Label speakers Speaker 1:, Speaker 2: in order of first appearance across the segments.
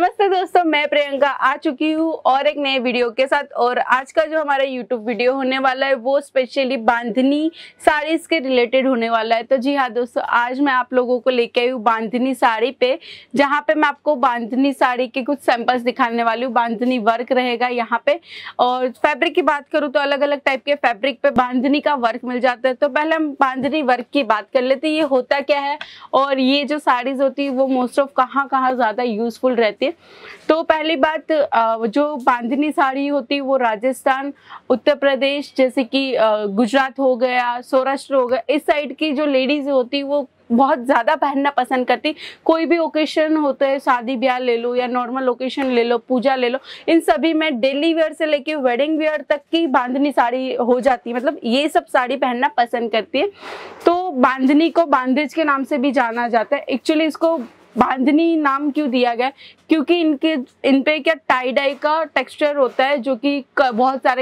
Speaker 1: नमस्ते दोस्तों, मैं प्रियंका आ चुकी हूँ और एक नए वीडियो के साथ। और आज का जो हमारा YouTube वीडियो होने वाला है वो स्पेशली बांधनी साड़ीज के रिलेटेड होने वाला है। तो जी हाँ दोस्तों, आज मैं आप लोगों को लेके आई हूँ बांधनी साड़ी पे, जहाँ पे मैं आपको बांधनी साड़ी के कुछ सैंपल्स दिखाने वाली हूँ। बांधनी वर्क रहेगा यहाँ पे। और फैब्रिक की बात करूँ तो अलग अलग टाइप के फैब्रिक पे बांधनी का वर्क मिल जाता है। तो पहले हम बांधनी वर्क की बात कर लेते हैं, ये होता क्या है और ये जो साड़ीज होती है वो मोस्ट ऑफ कहाँ ज्यादा यूजफुल रहती है। तो पहली बात, जो बांधनी साड़ी होती है वो राजस्थान, उत्तर प्रदेश, जैसे कि गुजरात हो गया, सौराष्ट्र हो गया, इस साइड की जो लेडीज होती है वो बहुत ज़्यादा पहनना पसंद करती। कोई भी ओकेशन होता है, शादी ब्याह ले लो या नॉर्मल ओकेशन ले लो, पूजा ले लो, इन सभी में डेली वेयर से लेके वेडिंग वेयर तक की बांधनी साड़ी हो जाती है। मतलब ये सब साड़ी पहनना पसंद करती है। तो बांधनी को बांधेज के नाम से भी जाना जाता है। एक्चुअली इसको बांधनी नाम क्यों दिया गया, क्योंकि इन पे क्या टाई डाई का टेक्सचर होता है, जो कि बहुत सारे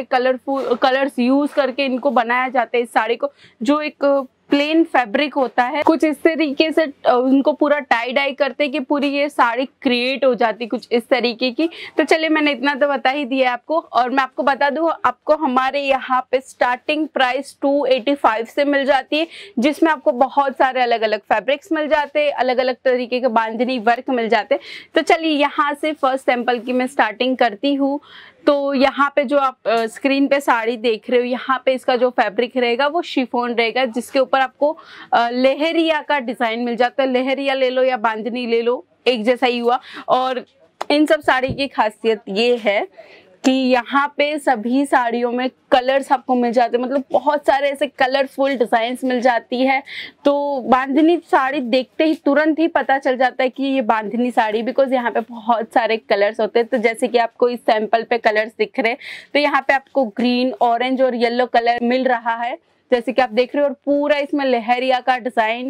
Speaker 1: कलर्स यूज करके इनको बनाया जाता है इस साड़ी को। जो एक प्लेन फैब्रिक होता है, कुछ इस तरीके से उनको पूरा टाई डाई करते कि पूरी ये साड़ी क्रिएट हो जाती कुछ इस तरीके की। तो चलिए, मैंने इतना तो बता ही दिया आपको। और मैं आपको बता दूं, आपको हमारे यहाँ पे स्टार्टिंग प्राइस 285 से मिल जाती है, जिसमें आपको बहुत सारे अलग अलग फैब्रिक्स मिल जाते हैं, अलग अलग तरीके के बांधनी वर्क मिल जाते हैं। तो चलिए, यहाँ से फर्स्ट सैंपल की मैं स्टार्टिंग करती हूँ। तो यहाँ पे जो आप स्क्रीन पे साड़ी देख रहे हो, यहाँ पे इसका जो फैब्रिक रहेगा वो शिफॉन रहेगा, जिसके ऊपर आपको लहरिया का डिजाइन मिल जाता है। लहरिया ले लो या बांधनी ले लो, एक जैसा ही हुआ। और इन सब साड़ी की खासियत ये है कि यहाँ पे सभी साड़ियों में कलर्स आपको मिल जाते हैं, मतलब बहुत सारे ऐसे कलरफुल डिजाइन्स मिल जाती है। तो बांधनी साड़ी देखते ही तुरंत ही पता चल जाता है कि ये बांधनी साड़ी, बिकॉज यहाँ पे बहुत सारे कलर्स होते हैं। तो जैसे कि आपको इस सैंपल पे कलर्स दिख रहे हैं, तो यहाँ पे आपको ग्रीन, ऑरेंज और येलो कलर मिल रहा है, जैसे कि आप देख रहे हो। और पूरा इसमें लहरिया का डिजाइन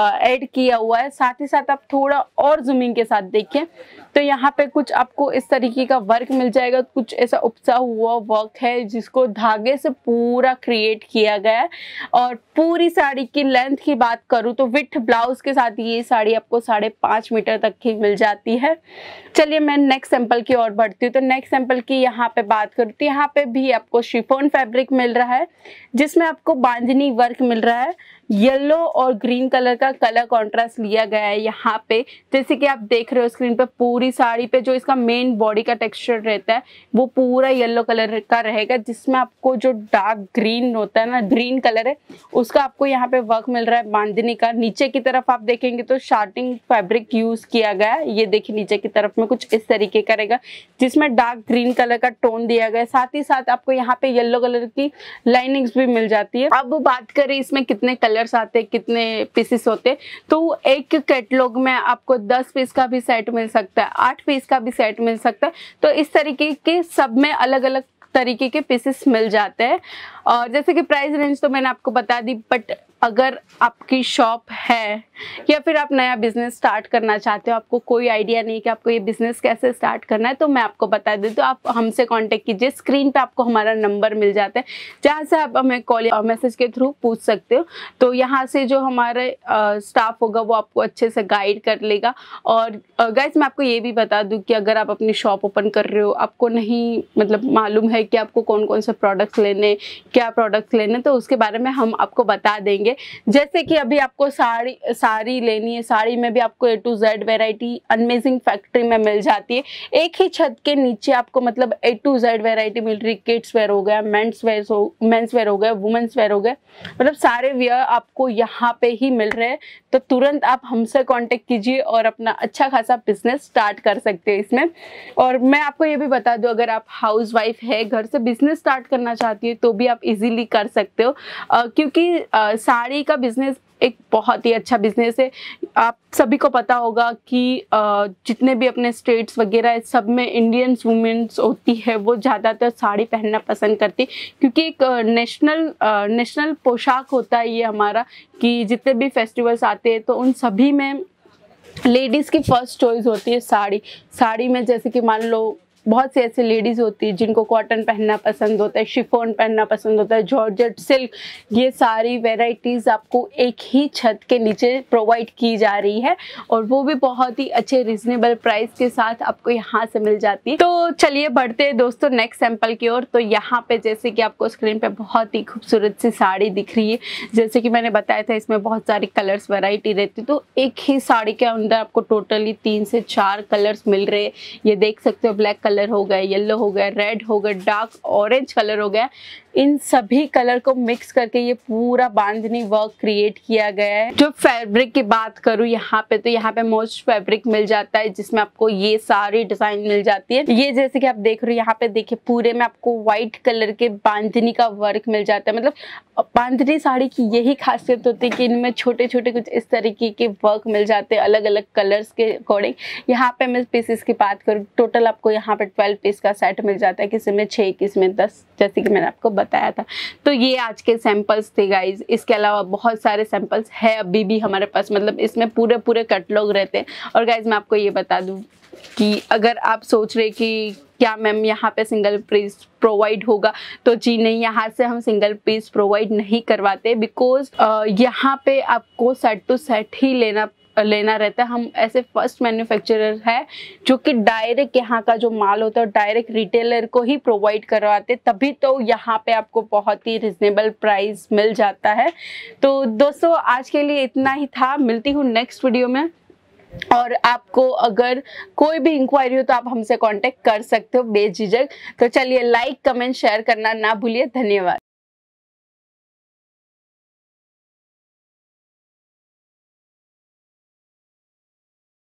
Speaker 1: ऐड किया हुआ है। साथ ही साथ आप थोड़ा और जूमिंग के साथ देखिए, तो यहाँ पे कुछ आपको इस तरीके का वर्क मिल जाएगा। कुछ ऐसा उपसा हुआ वर्क है जिसको धागे से पूरा क्रिएट किया गया है। और पूरी साड़ी की लेंथ की बात करूँ तो विथ ब्लाउज के साथ ये साड़ी आपको 5.5 मीटर तक की मिल जाती है। चलिए, मैं नेक्स्ट सैंपल की ओर बढ़ती हूँ। तो नेक्स्ट सैंपल की यहाँ पे बात करूँ तो यहाँ पे भी आपको शिफॉन फैब्रिक मिल रहा है, जिसमें आपको बांधनी वर्क मिल रहा है। येलो और ग्रीन कलर का कलर कॉन्ट्रास्ट लिया गया है यहाँ पे। जैसे कि आप देख रहे हो स्क्रीन पे, पूरी साड़ी पे जो इसका मेन बॉडी का टेक्सचर रहता है वो पूरा येलो कलर का रहेगा, जिसमें आपको जो डार्क ग्रीन होता है ना, ग्रीन कलर है, उसका आपको यहाँ पे वर्क मिल रहा है बांधनी का। नीचे की तरफ आप देखेंगे तो शार्टिंग फैब्रिक यूज किया गया है। ये देखिए, नीचे की तरफ में कुछ इस तरीके का रहेगा, जिसमें डार्क ग्रीन कलर का टोन दिया गया है। साथ ही साथ आपको यहाँ पे येलो कलर की लाइनिंग्स भी मिल जाती है। अब बात करें इसमें कितने कलर्स आते हैं, कितने पीसेस होते हैं, तो एक कैटलॉग में आपको 10 पीस का भी सेट मिल सकता है, 8 पीस का भी सेट मिल सकता है। तो इस तरीके के सब में अलग अलग तरीके के पीसेस मिल जाते हैं। और जैसे कि प्राइस रेंज तो मैंने आपको बता दी, बट अगर आपकी शॉप है या फिर आप नया बिजनेस स्टार्ट करना चाहते हो, आपको कोई आइडिया नहीं कि आपको ये बिजनेस कैसे स्टार्ट करना है, तो मैं आपको बता दूं, तो आप हमसे कांटेक्ट कीजिए। स्क्रीन पे आपको हमारा नंबर मिल जाता है, जहां से आप हमें कॉल मैसेज के थ्रू पूछ सकते हो। तो यहाँ से जो हमारे स्टाफ होगा वो आपको अच्छे से गाइड कर लेगा। और गाइस, मैं आपको ये भी बता दूं कि अगर आप अपनी शॉप ओपन कर रहे हो, आपको नहीं मतलब मालूम है कि आपको कौन कौन से प्रोडक्ट्स लेने, क्या प्रोडक्ट्स लेने, तो उसके बारे में हम आपको बता देंगे। जैसे कि अभी आपको साड़ी लेनी है, साड़ी में भी आपको A to Z variety amazing factory में मिल जाती है। एक ही छत के नीचे आपको मतलब A to Z वैरायटी मिल रही है। किड्स वेयर हो गया, मेंस वेयर हो गया, वुमेन्स वेयर हो गया, मतलब सारे वेयर आपको यहाँ पे ही मिल रहे हैं। तो तुरंत आप हमसे कांटेक्ट कीजिए और अपना अच्छा खासा बिजनेस स्टार्ट कर सकते हैं इसमें। और मैं आपको ये भी बता दूं, अगर आप हाउस वाइफ है, घर से बिजनेस स्टार्ट करना चाहती है, तो भी आप इजीली कर सकते हो, क्योंकि साड़ी का बिजनेस एक बहुत ही अच्छा बिजनेस है। आप सभी को पता होगा कि जितने भी अपने स्टेट्स वगैरह सब में इंडियंस वुमेन्स होती है, वो ज़्यादातर साड़ी पहनना पसंद करती, क्योंकि एक नेशनल पोशाक होता है ये हमारा, कि जितने भी फेस्टिवल्स आते हैं तो उन सभी में लेडीज़ की फर्स्ट चॉइस होती है साड़ी। साड़ी में जैसे कि मान लो बहुत सी ऐसी लेडीज होती है जिनको कॉटन पहनना पसंद होता है, शिफॉन पहनना पसंद होता है, जॉर्जेट, सिल्क, ये सारी वेराइटीज आपको एक ही छत के नीचे प्रोवाइड की जा रही है और वो भी बहुत ही अच्छे रिजनेबल प्राइस के साथ आपको यहाँ से मिल जाती है। तो चलिए बढ़ते हैं दोस्तों नेक्स्ट सैंपल की ओर। तो यहाँ पे जैसे कि आपको स्क्रीन पे बहुत ही खूबसूरत सी साड़ी दिख रही है, जैसे कि मैंने बताया था इसमें बहुत सारी कलर्स वैरायटी रहती है। तो एक ही साड़ी के अंदर आपको टोटली 3 से 4 कलर्स मिल रहे हैं। ये देख सकते हो, ब्लैक कलर हो गया, येलो हो गया, रेड हो गया, डार्क ऑरेंज कलर हो गया। इन सभी कलर को मिक्स करके ये पूरा बांधनी वर्क क्रिएट किया गया है। जो फैब्रिक की बात करूँ यहाँ पे, तो यहाँ पे मोस्ट फैब्रिक मिल जाता है जिसमें आपको ये सारी डिजाइन मिल जाती है। ये जैसे कि आप देख रहे हो यहाँ पे देखिए पूरे में आपको व्हाइट कलर के बांधनी का वर्क मिल जाता है। मतलब बांधनी साड़ी की यही खासियत होती है कि इनमें छोटे छोटे कुछ इस तरीके के वर्क मिल जाते हैं अलग अलग कलर्स के अकॉर्डिंग। यहाँ पे मैं पीसेस की बात करूँ, टोटल आपको यहाँ पे 12 पीस का सेट मिल जाता है, किसी में 6, किसी में 10, जैसे कि मैंने आपको बताया था। तो ये आज के सैंपल्स थे गाइज। इसके अलावा बहुत सारे सैंपल्स है अभी भी हमारे पास, मतलब इसमें पूरे पूरे कैटलॉग रहते हैं। और गाइज मैं आपको ये बता दूं कि अगर आप सोच रहे कि क्या मैम यहाँ पे सिंगल पीस प्रोवाइड होगा, तो जी नहीं, यहाँ से हम सिंगल पीस प्रोवाइड नहीं करवाते, बिकॉज यहाँ पे आपको सेट टू सेट ही लेना रहता है। हम ऐसे फर्स्ट मैन्युफैक्चरर है जो कि डायरेक्ट यहाँ का जो माल होता है डायरेक्ट रिटेलर को ही प्रोवाइड करवाते, तभी तो यहाँ पे आपको बहुत ही रिजनेबल प्राइस मिल जाता है। तो दोस्तों आज के लिए इतना ही था, मिलती हूँ नेक्स्ट वीडियो में। और आपको अगर कोई भी इंक्वायरी हो तो आप हमसे कांटेक्ट कर सकते हो बेझिझक। तो चलिए लाइक, कमेंट, शेयर करना ना भूलिए। धन्यवाद।